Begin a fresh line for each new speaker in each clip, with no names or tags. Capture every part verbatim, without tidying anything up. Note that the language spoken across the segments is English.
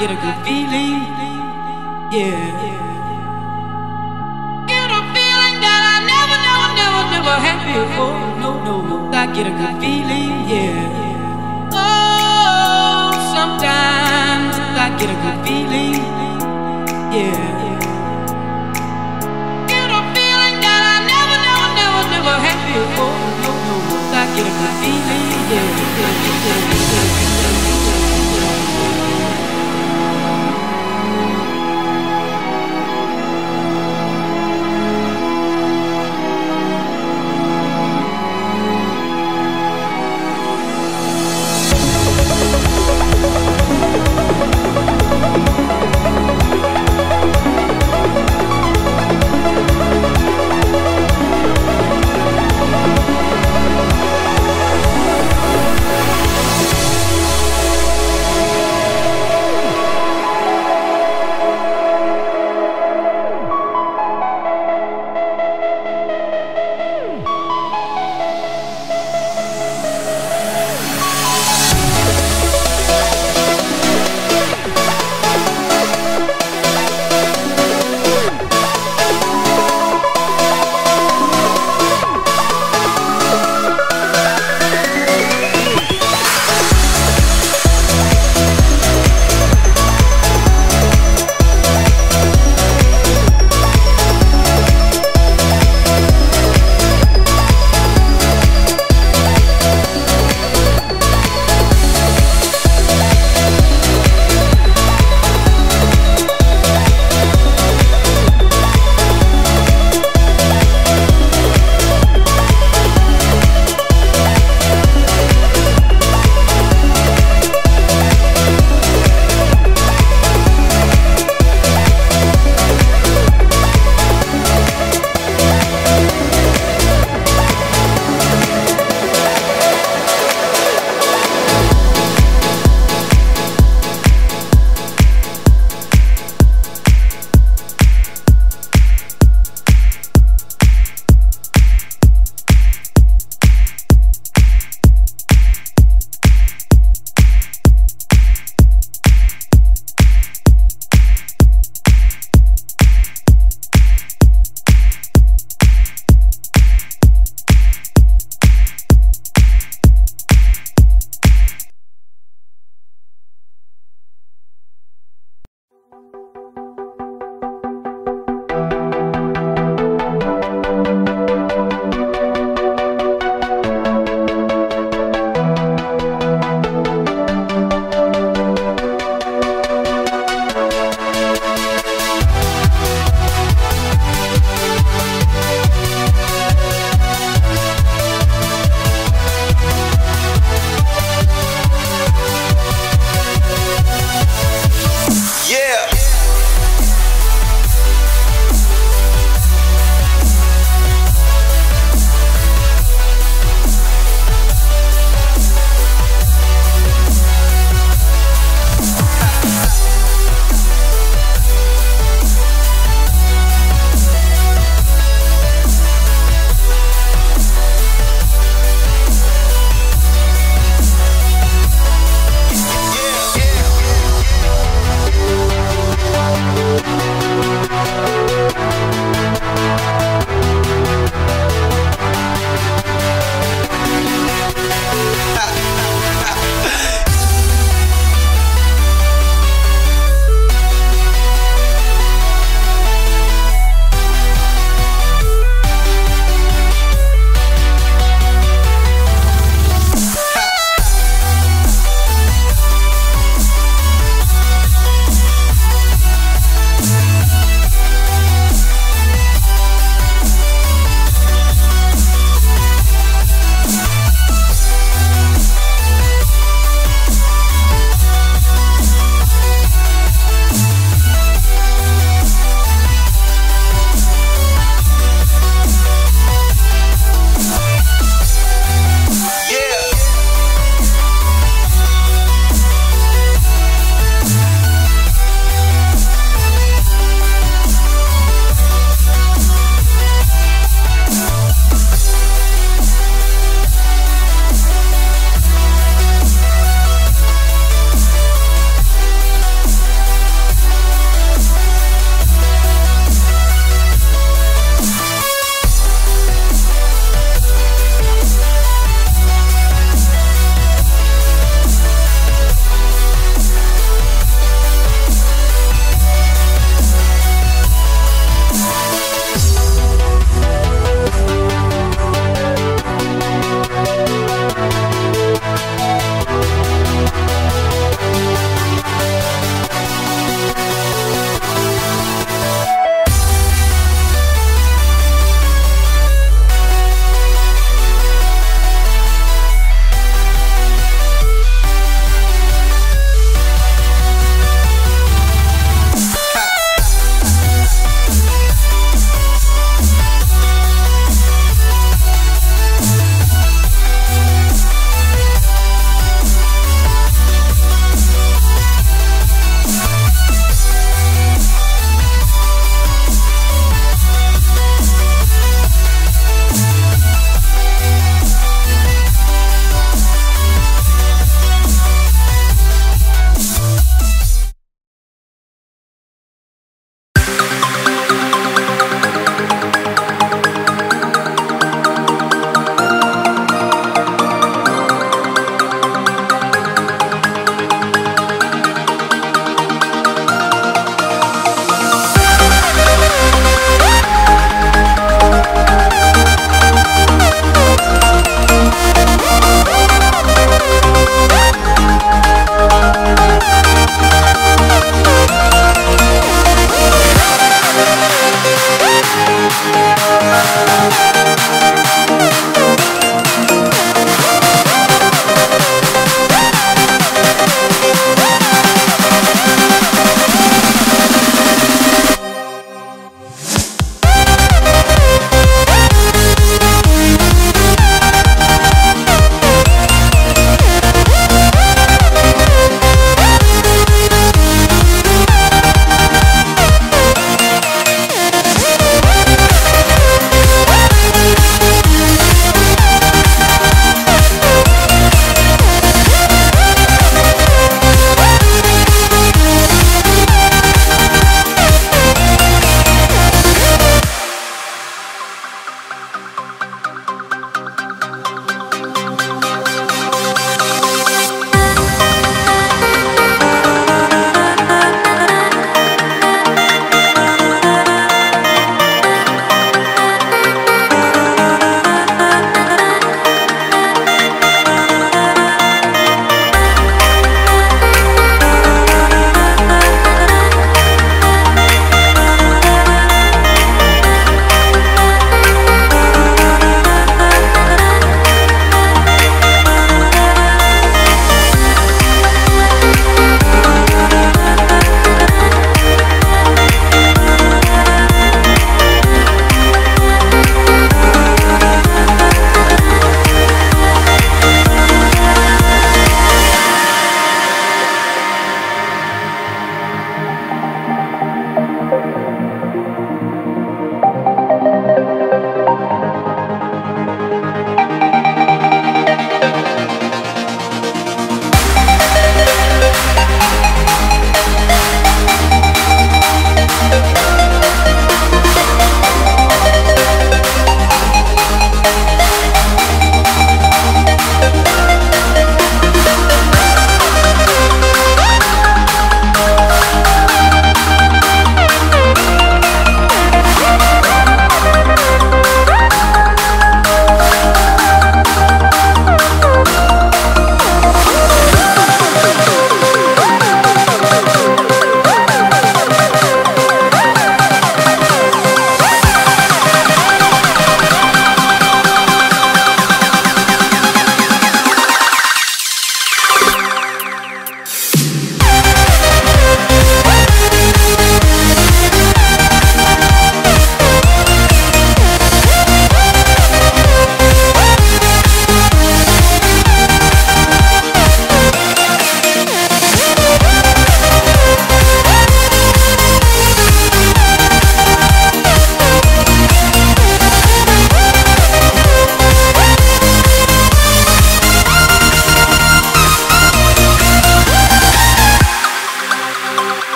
get a good feeling, yeah. Get a feeling that I never, never, never, never had before. No, no, no, I get a good feeling, yeah. Oh, sometimes I get a good feeling, yeah. Get a feeling that I never, never, never, never had before. No, no, no, I get a good feeling, yeah.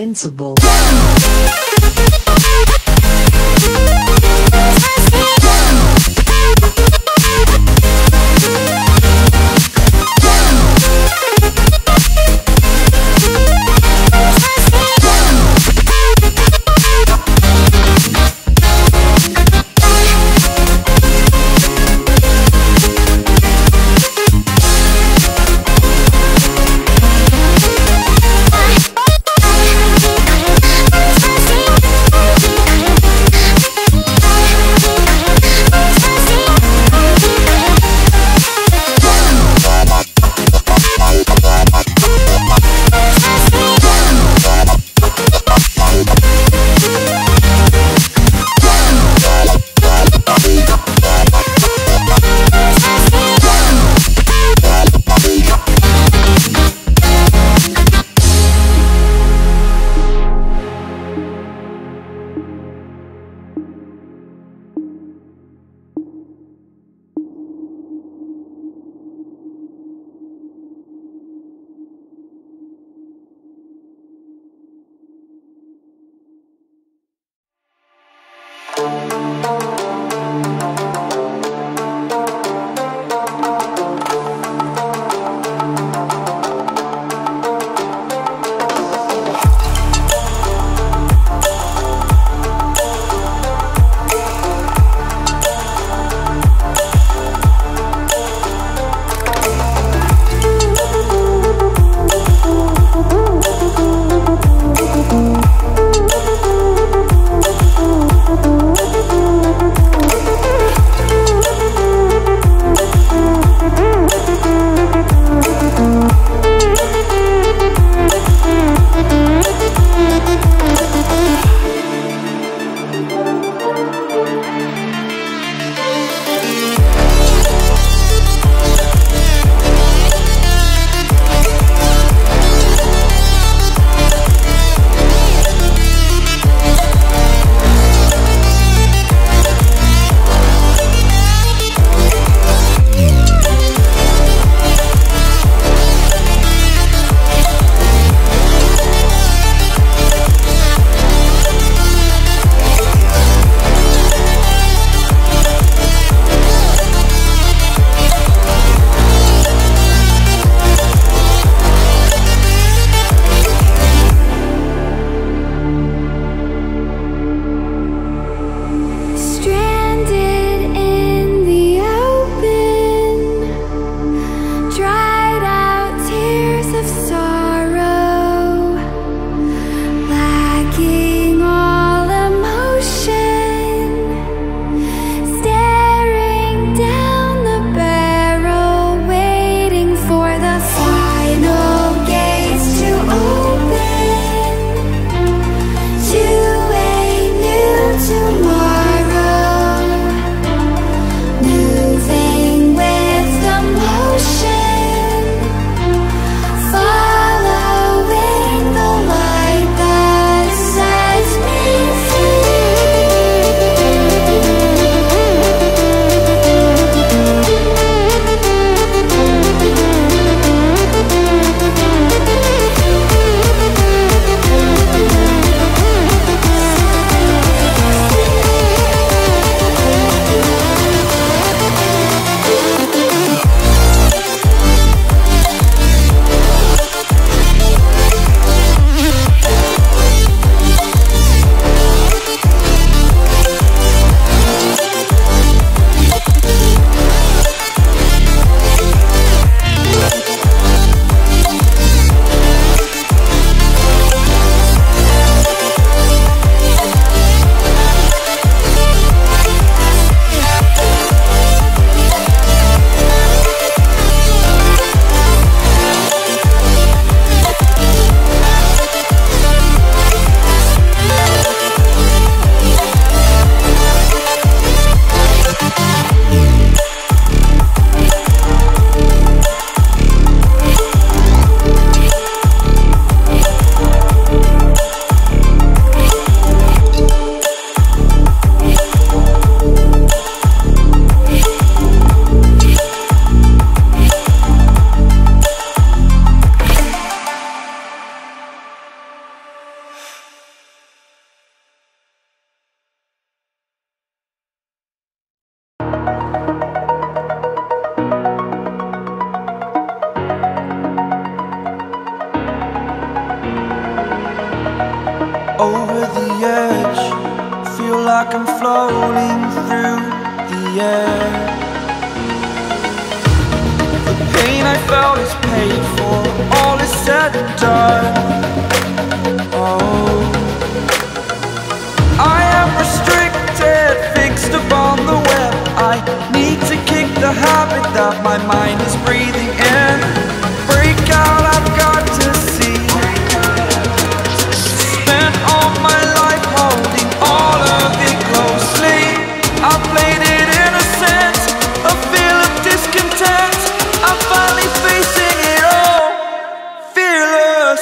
invincible. over the edge. Feel like I'm floating through the air. The pain I felt is paid for, all is said and done. Oh, I am restricted, fixed upon the web. I need to kick the habit that my mind is breathing in. Break out, I've got to see. Spent all my life holding all of it closely. I played it innocent, a feel of discontent. I'm finally facing it all, fearless.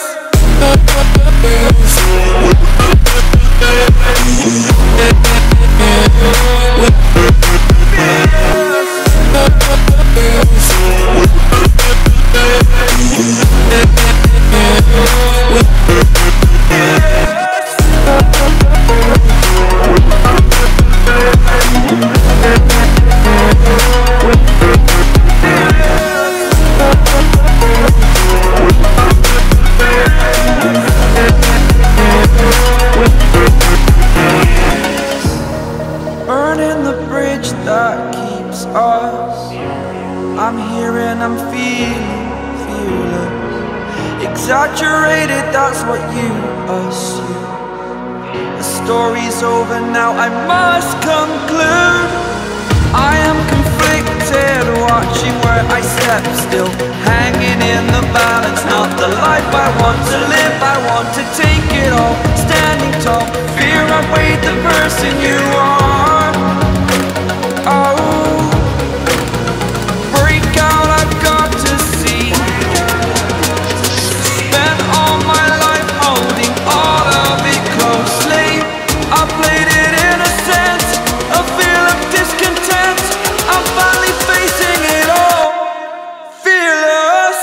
Burning the bridge that keeps us. I'm here and I'm feeling fearless. Exaggerated, that's what you assume. The story's over now, I must conclude. I am conflicted, watching where I step still, hanging in the balance. Not the life I want to live, I want to take it all. Standing tall, fear outweighed the person you are. Oh, break out, I've got to see. Spent all my life holding all of it closely. I played it innocent, a feel of discontent. I'm finally facing it all, fearless.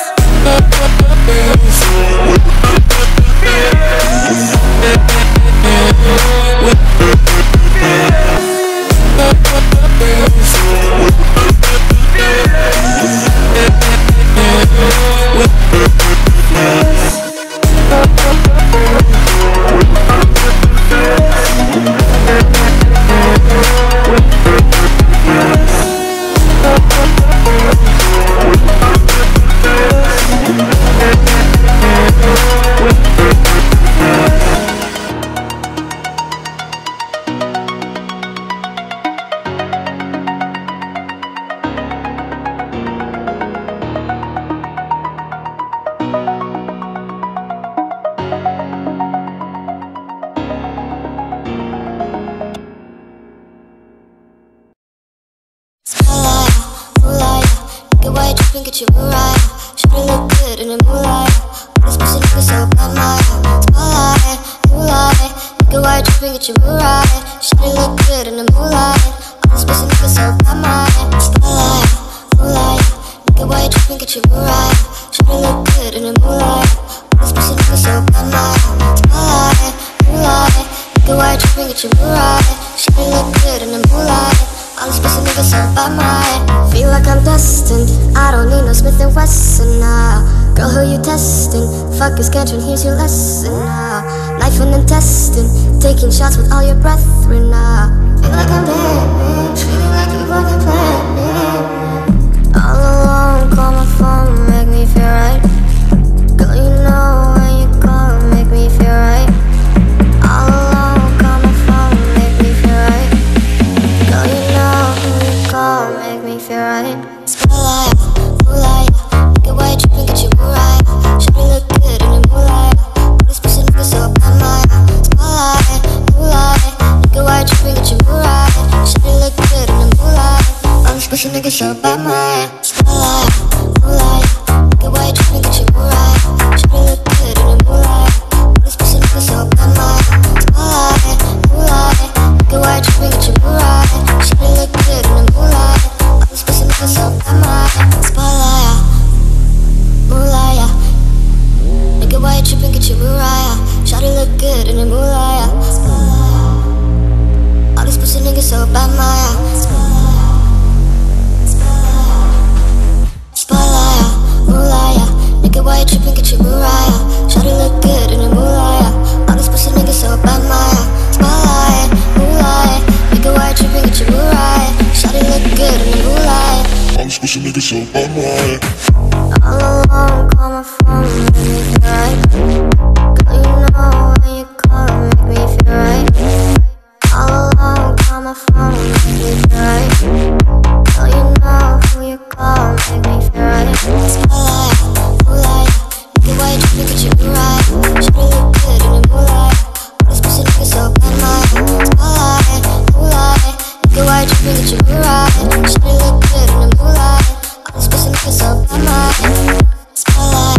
Get your Mariah, should've look good in the moonlight. All this pussy nigga so bad, my spotlight, moonlight. Nigga, why you tripping? Get your Mariah, should've look good in the moonlight. All this pussy nigga so bad, my spotlight, moonlight. Nigga, why you tripping? Get your Mariah, should've look good in the moonlight. All this pussy nigga so bad, my spotlight, moonlight. Nigga, why you tripping? Get your Mariah, should've look good in the moonlight. All this pussy niggas so bad, my feel like I'm destined. I don't need no Smith and Wesson now. Girl, who you testing? Fuck is Gantron, here's your lesson now. Knife and intestine, taking shots with all your brethren now. Feel like I'm dead, feeling like you fucking playing me. All alone, call my phone, make me feel right. Girl, you know when you call, make me feel right. All alone, call my phone, make me feel right. Girl, you know when you call, make me feel right. Spotlight, moonlight, nigga, why you tripping? Get your Mariah, should've look good in the moonlight. All this pussy nigga so bad, my spotlight, moonlight, nigga, why you tripping? Get your Mariah, should've look good in the moonlight. All this pussy nigga so bad, my spotlight, moonlight, nigga, why you tripping? Get your Mariah, should've look good in the moonlight. All this pussy nigga so bad, my spotlight, moonlight, nigga, why you tripping? Get your Mariah, should've look good in the moonlight. All this pussy nigga so bad, my spotlight, moonlight. Nigga, why you tripping? Get your Mariah, should've look good in the moonlight. All this pussy nigga so bad, my spotlight, moonlight. Nigga, why you tripping? Get your Mariah, should've look good in the moonlight. All this pussy nigga so bad.
so unwind.
All alone, call my phone, make me feel right. Girl, you know when you call, make me feel right. All alone, call my phone, make me feel right. Girl, you know who you call, make me feel right. Spotlight, moonlight, look at why you tripping, get you right. Should've looked good in the moonlight. All this pussy looking so bad, my spotlight, moonlight, look at why you tripping, get you right. Should've looked good in the moonlight. All this pussy looking so bad, my spotlight,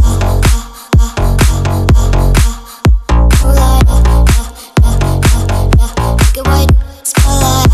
moonlight, look at why you spotlight,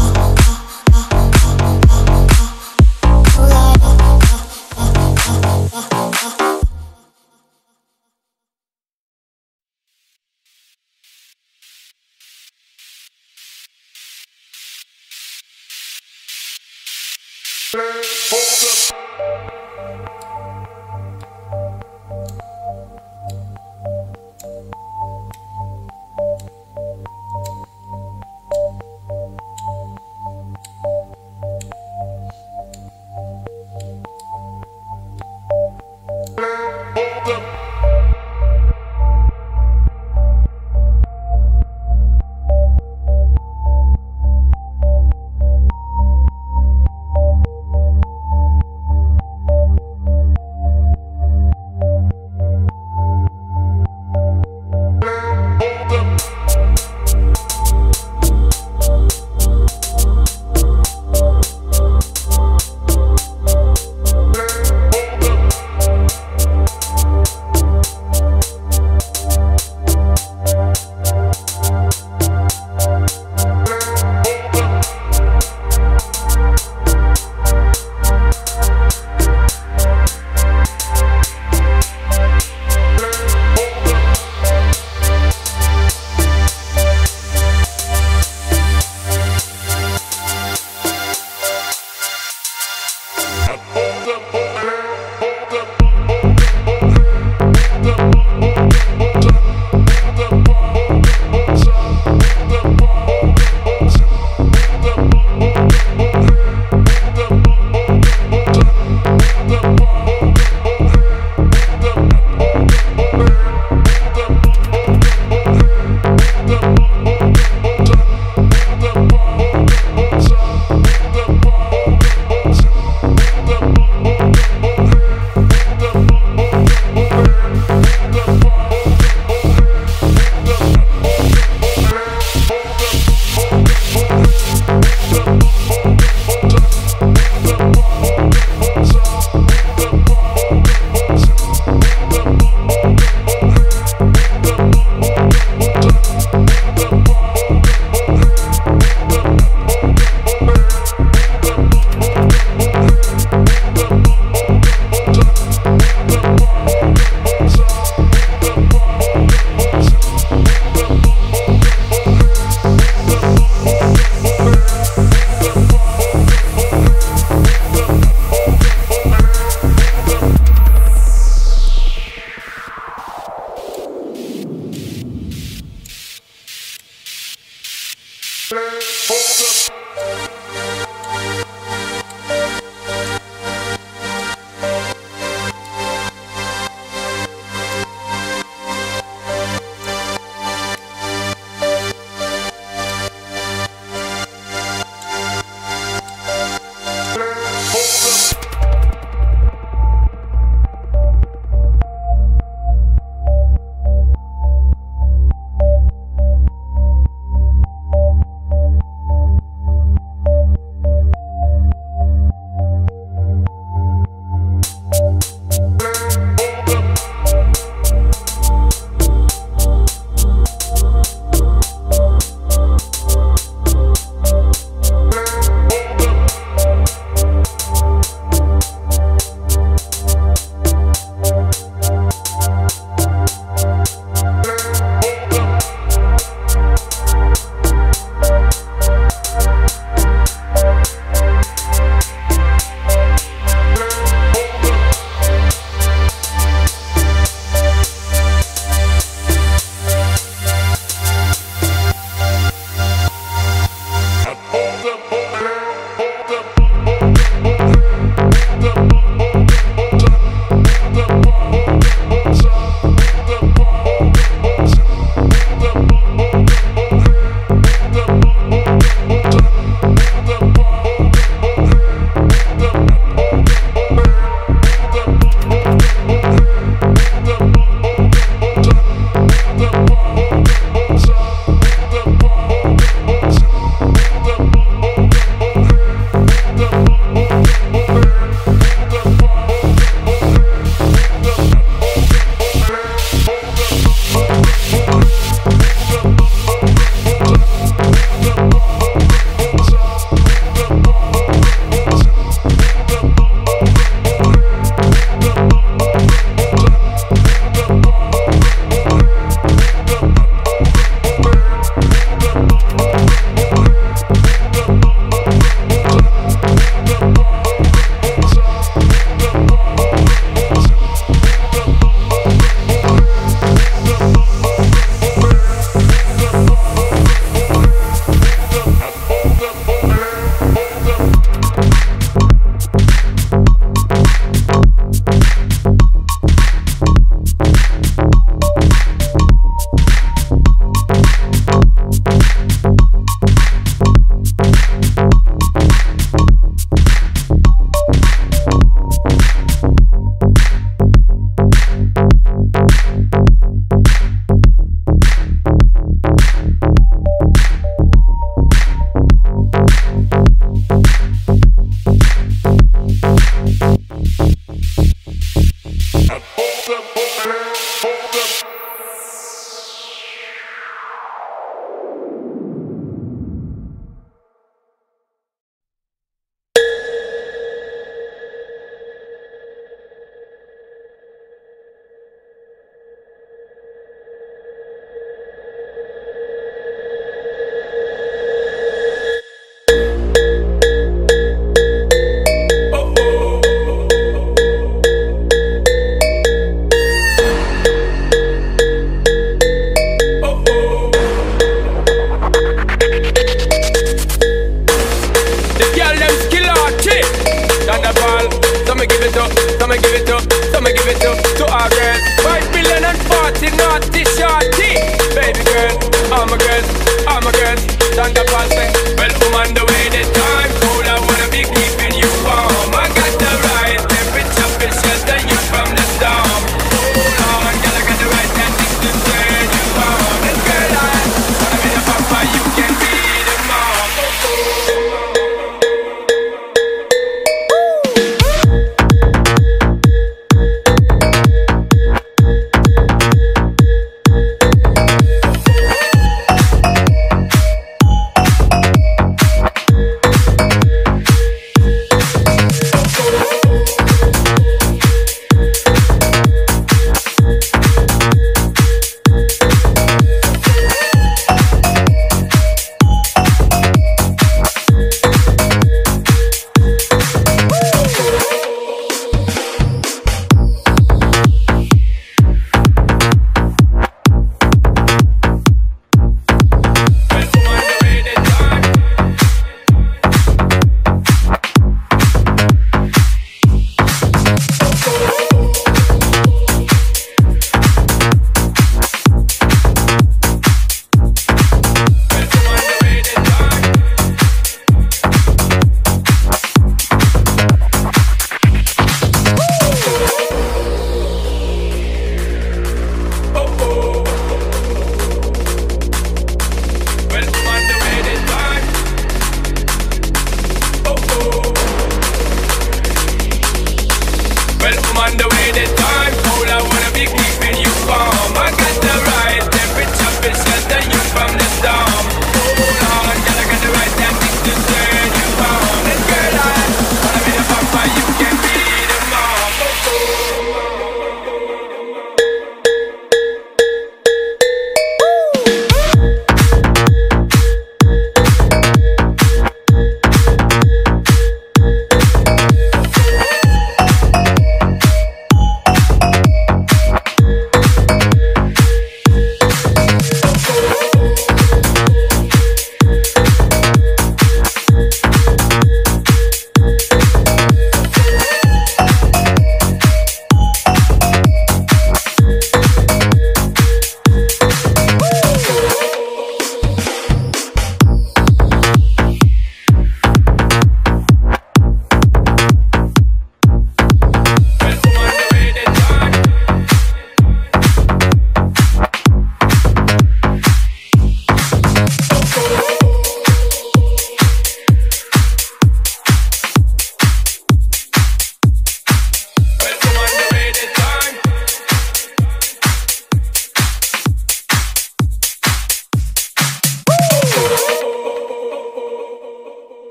me give it up, so me give it up to our girls. Five million and forty naughty shorty. Baby girl, all my girls, all my girls. Stand up and say, well, I'm on the way. The time cold, I wanna be keeping you warm. I got the right temperature to shelter you from the storm. Hold on, girl, I got the right tactics to turn you on. And girl, I wanna be the papa, you can be the mom.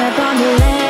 step on the land.